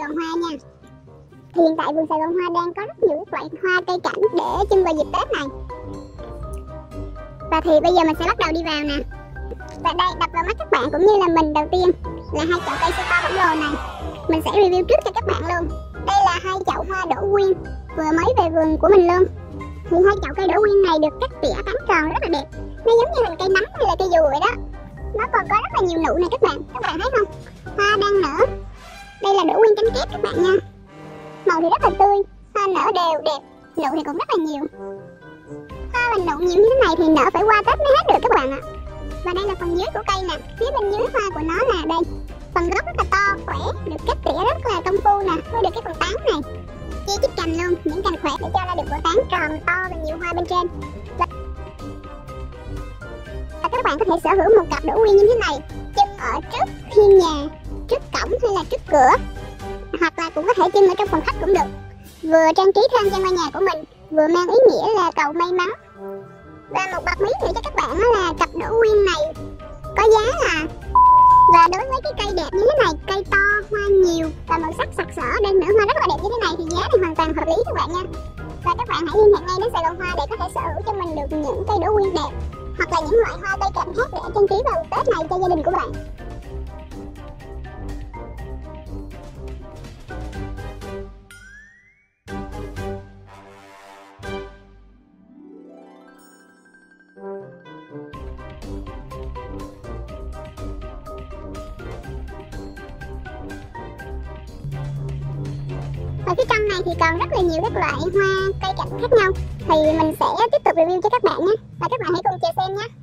Gòn Hoa nha. Thì hiện tại vườn Sài Gòn Hoa đang có rất nhiều các loại hoa cây cảnh để trưng vào dịp Tết này. Và thì bây giờ mình sẽ bắt đầu đi vào nè. Và đây, đập vào mắt các bạn cũng như là mình đầu tiên là hai chậu cây siêu to khổng lồ này. Mình sẽ review trước cho các bạn luôn. Đây là hai chậu hoa đỗ quyên vừa mới về vườn của mình luôn. Thì hai chậu cây đỗ quyên này được cắt tỉa tán tròn rất là đẹp. Nó giống như hình cây nấm hay là cây dù vậy đó. Nó còn có rất là nhiều nụ này các bạn thấy không? Hoa đang nở. Đây là đỗ quyên cánh kép các bạn nha. Màu thì rất là tươi, hoa nở đều đẹp, nụ thì cũng rất là nhiều. Hoa mình nụ nhiều như thế này thì nở phải qua Tết mới hết được các bạn ạ. Và đây là phần dưới của cây nè, phía bên dưới hoa của nó là đây. Phần gốc rất là to, khỏe, được cắt tỉa rất là công phu nè, mới được cái phần tán này. Chia chiếc cành luôn, những cành khỏe để cho nó được bộ tán tròn to và nhiều hoa bên trên. Và các bạn có thể sở hữu một cặp đỗ quyên như thế này, trưng ở trước hiên nhà, trước cổng hay là trước cửa, hoặc là cũng có thể trưng ở trong phòng khách cũng được. Vừa trang trí thêm cho ngôi nhà của mình, vừa mang ý nghĩa là cầu may mắn. Và một bật mí nữa cho các bạn là cặp đỗ quyên này có giá là, và đối với cái cây đẹp như thế này, cây to, hoa nhiều và màu sắc sặc sỡ, đang nở hoa rất là đẹp như thế này thì giá này hoàn toàn hợp lý các bạn nha. Và các bạn hãy liên hệ ngay đến Sài Gòn Hoa để có thể sở hữu cho mình được những cây đỗ quyên đẹp, hoặc là những loại hoa cây cảnh khác để trang trí vào Tết này cho gia đình của bạn. Ở phía trong này thì còn rất là nhiều các loại hoa cây cảnh khác nhau, thì mình sẽ tiếp tục review cho các bạn nhé. Và các bạn hãy cùng chờ xem nhé.